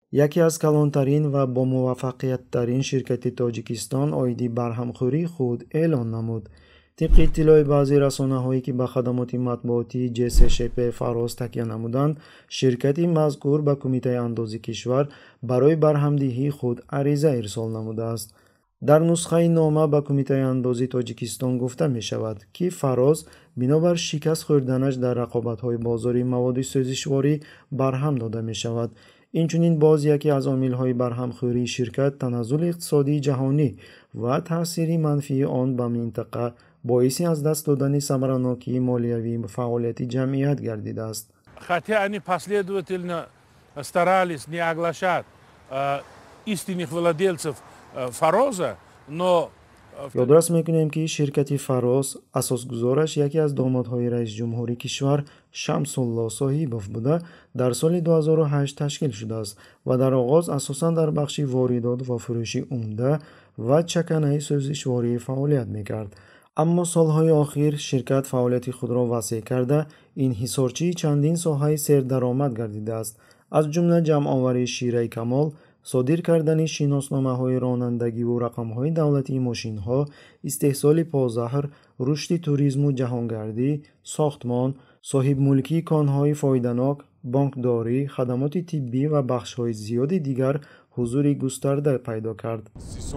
яке аз калонтарин ва бо муваффақияттарин ширкати Тоҷикистон оиди барҳамхӯрии худ эълон намуд. طبق اطلاع بعضی رسانه‌هایی که به خدمات مطبوعاتی جسشپ فراز تکیه نمودند، شرکت مذکور به کمیته اندازی کشور برای برهمدهی خود عریضه ارسال نموده است. در نسخه نامه به کمیته اندازی تاجیکستان گفته می شود که فراز بنابر شکست خوردنش در رقابت‌های بازاری مواد سوزشواری برهم داده می شود. اینچنین باز یکی از عامل‌های برهمخوری شرکت تنزل اقتصادی جهانی و تأثیر منفی آن به منطقه باعثی از دست دادن ثمراناکی مالیوی فعالیت جمعیت گردیده است. Хотя они последовательно старались не оглашать истинных владельцев Фароза, но یادداشت میکنیم که شرکت فراز اساسگزارش یکی از دامادهای رئیس جمهوری کشور شمس الله صاحبوف بوده در سال 2008 تشکیل شده است و در آغاز اساساً در بخش واردات و فروش عمده و چکنه سوزشواری فعالیت میکرد. اما سالهای اخیر شرکت فعالیت خود را وسیع کرده انحصارچی چندین ساحه سردرآمد گردیده است، از جمله جمع‌آوری شیره کمال، صادر کردن شناسنامه‌های رانندگی و رقم‌های دولتی ماشین‌ها، استحصال پازهر، رشد توریسم و جهانگردی، ساختمان، صاحب ملکی کان‌های فایده‌ناک، بانکداری، خدمات طبی و بخش‌های زیاد دیگر حضور گسترده پیدا کرد.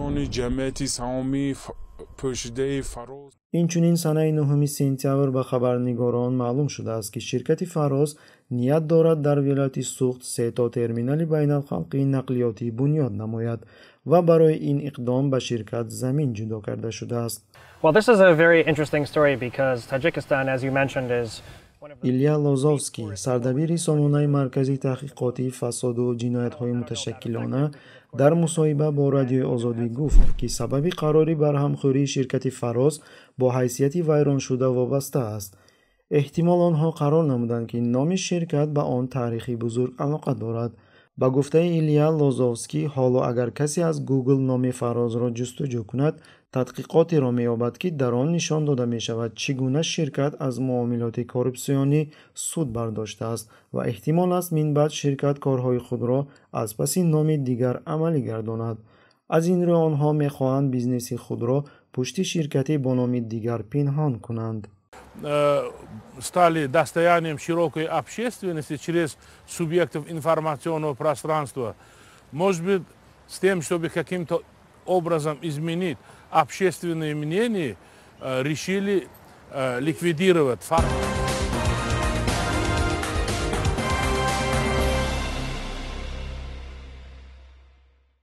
اینچنین سنه 9 سپتامبر به خبرنگاران معلوم شده است که شرکت فراز نیت دارد در ولایت سوخت 3 تا ترمینال بین‌الخلقی نقلیاتی بنیاد نماید و برای این اقدام به شرکت زمین جدا کرده شده است. Well, this is a very interesting story because Tajikistan, as you mentioned, is ایلیا لوزوفسکی، سردبیر سامانه مرکزی تحقیقاتی فساد و جنایت‌های متشکلانه، در مصاحبه با رادیو آزادی گفت که سبب قراری برهمخوری شرکت فراز با حیثیت ویران شده وابسته است. احتمال آنها قرار نمودند که نام شرکت به آن تاریخی بزرگ علاقه دارد. با گفته ایلیا لوزوفسکی، حالا اگر کسی از گوگل نام فراز را جستجو کند، تحقیقاتی را می‌یابد که در آن نشان داده می‌شود چگونه شرکت از معاملات کورپسیونی سود برداشته است و احتمال است من بعد شرکت کارهای خود را از پس نام دیگر عملی گرداند. از این رو آنها می‌خواهند بیزنس خود را پشت شرکتی با نام دیگر پنهان کنند. стали достоянием широкой общественности через субъектов информационного пространства. Может быть, с тем, чтобы каким-то образом изменить общественное мнение, решили ликвидировать факт.